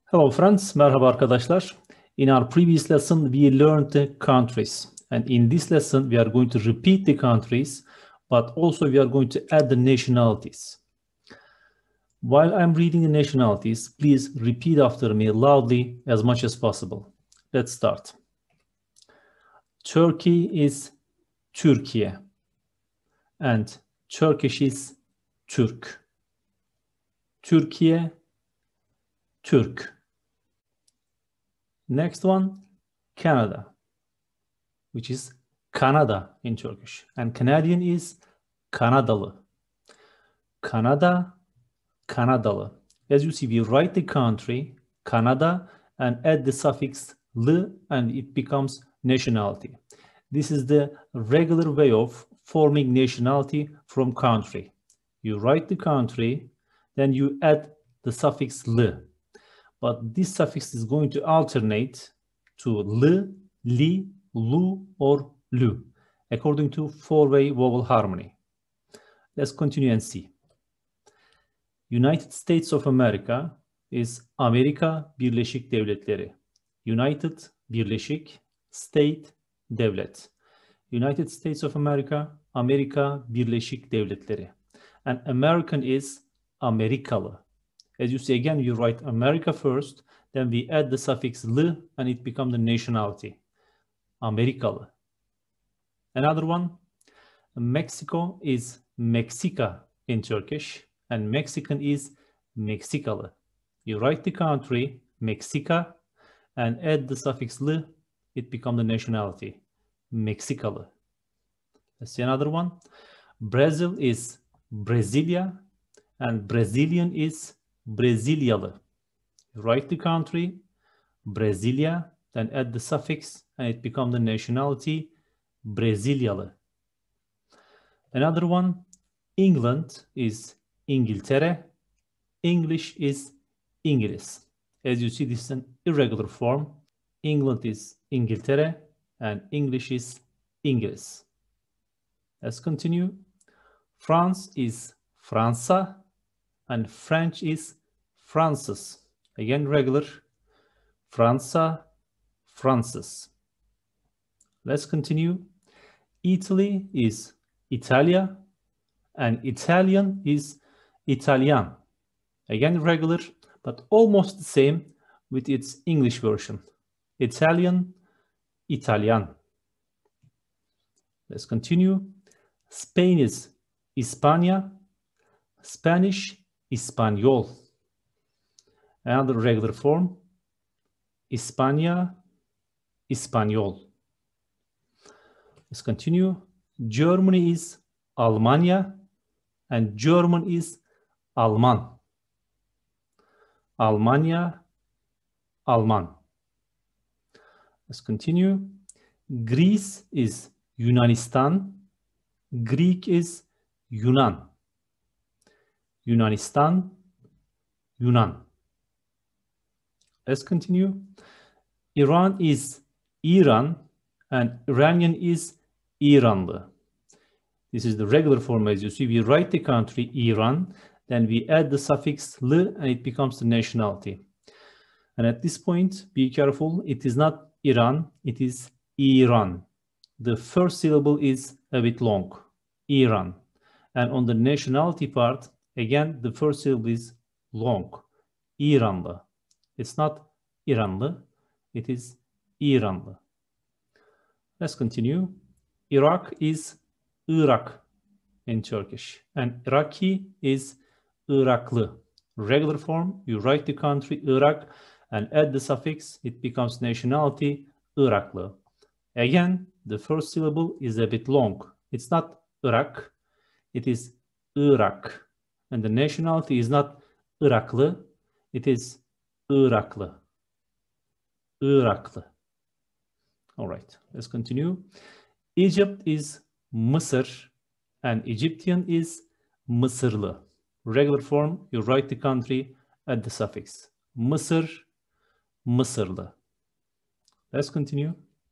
Hello friends, merhaba arkadaşlar. In our previous lesson we learned the countries, and in this lesson we are going to repeat the countries, but also we are going to add the nationalities. While I'm reading the nationalities, please repeat after me loudly as much as possible. Let's start. Turkey is Türkiye, and Turkish is Türk. Türkiye, Türk. Next one, Canada, which is Canada in Turkish. And Canadian is Kanadalı. Canada, Kanadalı. As you see, we write the country, Canada, and add the suffix lı, and it becomes nationality. This is the regular way of forming nationality from country. You write the country, then you add the suffix lı. But this suffix is going to alternate to lı, li, lu, or lü, according to four-way vowel harmony. Let's continue and see. United States of America is Amerika Birleşik Devletleri. United, Birleşik, State, devlet. United States of America, Amerika Birleşik Devletleri. And American is Amerikalı. As you see, again, you write America first, then we add the suffix lı, and it becomes the nationality. Amerikalı. Another one, Mexico is Meksika in Turkish, and Mexican is Meksikalı. You write the country, Meksika, and add the suffix lı, it becomes the nationality. Meksikalı. Let's see another one. Brazil is Brasilia, and Brazilian is Brezilyalı. You write the country, Brasilia, then add the suffix, and it becomes the nationality, Brezilyalı. Another one, England is İngiltere, English is İngiliz. As you see, this is an irregular form. England is İngiltere, and English is İngiliz. Let's continue. France is Fransa, and French is Fransız. Again, regular. Fransa, Fransız. Let's continue. Italy is Italia, and Italian is Italian. Again, regular, but almost the same with its English version. Italian, Italian. Let's continue. Spain is Hispania, Spanish, Español. Another regular form, Hispania, Español. Let's continue. Germany is Almanya, and German is Alman. Almanya, Alman. Let's continue. Greece is Yunanistan, Greek is Yunan. Yunanistan, Yunan. Let's continue. Iran is İran, and Iranian is İranlı. This is the regular form. As you see, we write the country Iran, then we add the suffix lı, and it becomes the nationality. And at this point, be careful, it is not Iran, it is İran. The first syllable is a bit long, İran. And on the nationality part, again, the first syllable is long, İranlı. It's not İranlı, it is İranlı. Let's continue. Iraq is Irak in Turkish, and Iraqi is Iraklı. Regular form, you write the country Iraq and add the suffix, it becomes nationality Iraklı. Again, the first syllable is a bit long. It's not Iraq, it is Iraq. And the nationality is not Iraklı, it is Iraklı. Iraklı. All right, let's continue. Egypt is Mısır, and Egyptian is Mısırlı. Regular form, you write the country, add the suffix. Mısır, Mısırlı. Let's continue.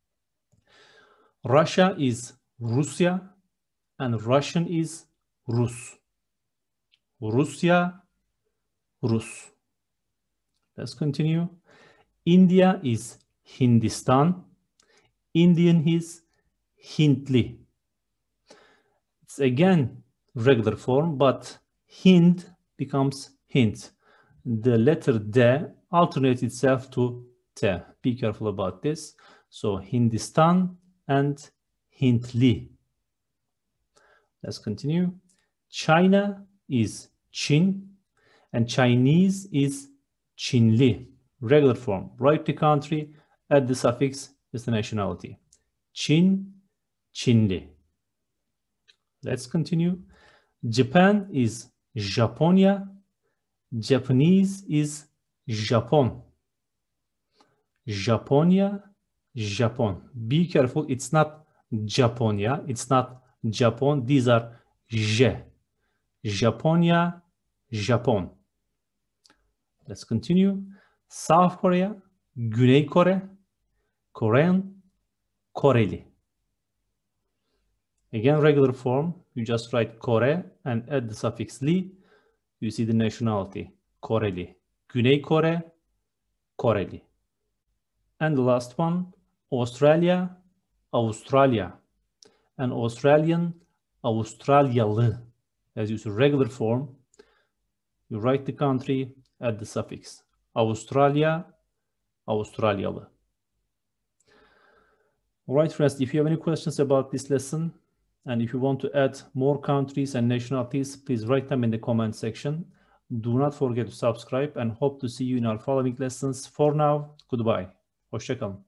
Russia is Rusya, and Russian is Rus. Rusya, Rus. Let's continue. India is Hindistan. Indian is Hintli. It's again regular form, but Hind becomes Hint. The letter D alternates itself to T. Be careful about this. So Hindistan and Hintli. Let's continue. China is Chin and Chinese is Chinli. Regular form. Write the country, add the suffix is the nationality. Chin, Chinli. Let's continue. Japan is Japonia. Japanese is Japon. Japonia, Japon. Be careful, it's not Japonia, it's not Japon. These are J. Japonia, Japon. Let's continue. South Korea, Güney Kore, Korean, Koreli. Again, regular form. You just write Kore and add the suffix li. You see the nationality, Koreli. Güney Kore, Koreli. And the last one, Australia, Australia. And Australian, Avustralyalı. As you see, regular form. You write the country, add the suffix. Avustralya, Avustralyalı. All right, friends, if you have any questions about this lesson, and if you want to add more countries and nationalities, please write them in the comment section. Do not forget to subscribe and hope to see you in our following lessons. For now, goodbye. Hoşça kalın.